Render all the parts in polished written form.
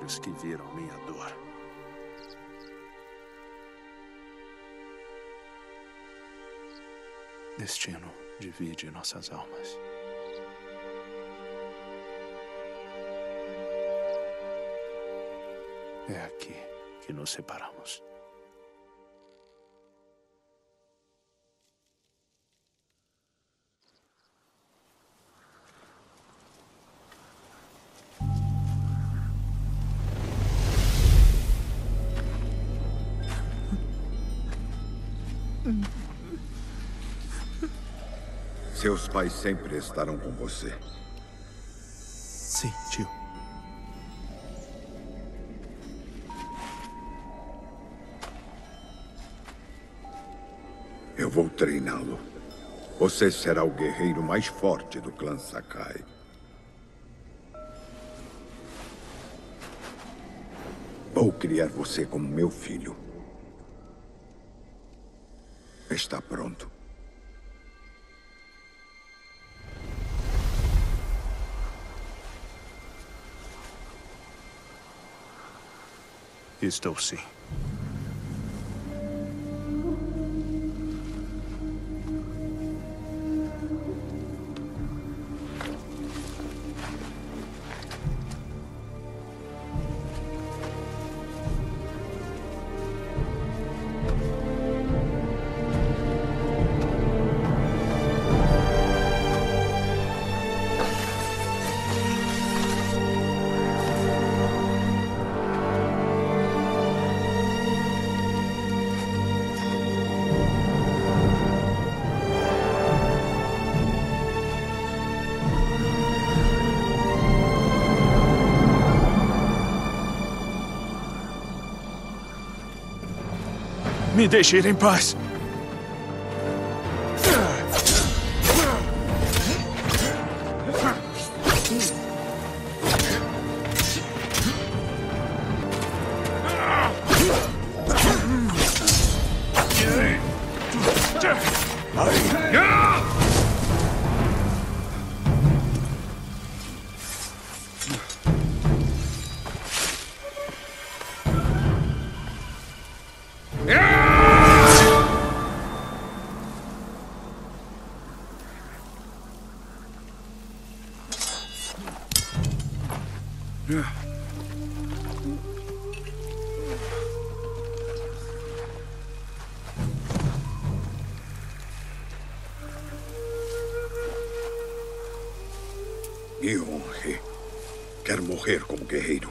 olhos que viram minha dor. Destino divide nossas almas. É aqui que nos separamos. Seus pais sempre estarão com você. Sim, tio. Eu vou treiná-lo. Você será o guerreiro mais forte do clã Sakai. Vou criar você como meu filho. Está pronto. Estou sim. Me deixe ir em paz. Me honre. Quero morrer como guerreiro.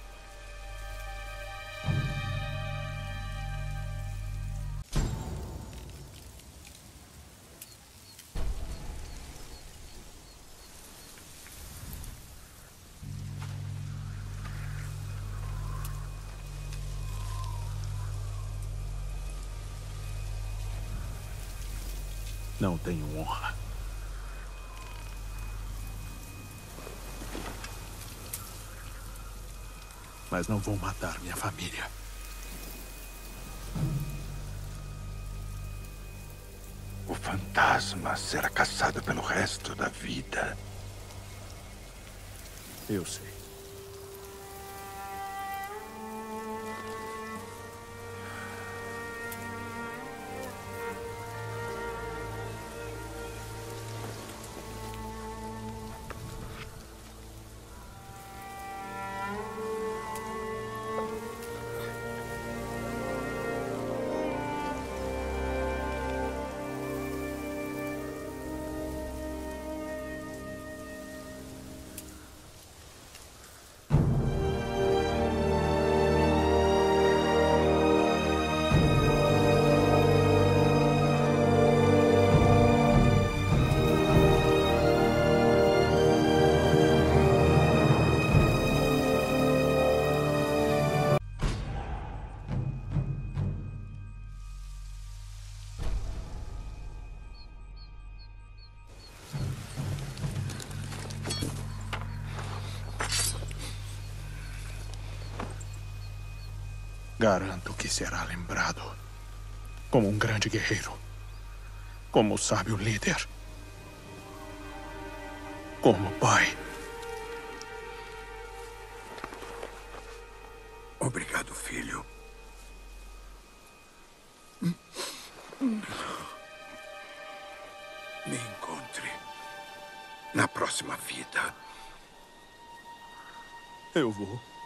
Não tenho honra. Mas não vou matar minha família. O fantasma será caçado pelo resto da vida. Eu sei. Garanto que será lembrado como um grande guerreiro, como sábio líder, como pai. Obrigado, filho. Me encontre na próxima vida. Eu vou.